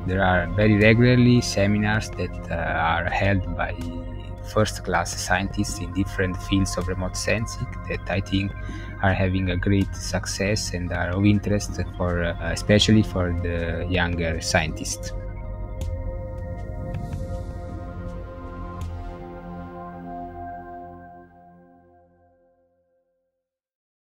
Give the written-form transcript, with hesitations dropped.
There are very regularly seminars that are held by first-class scientists in different fields of remote sensing that I think are having a great success and are of interest for especially for the younger scientists.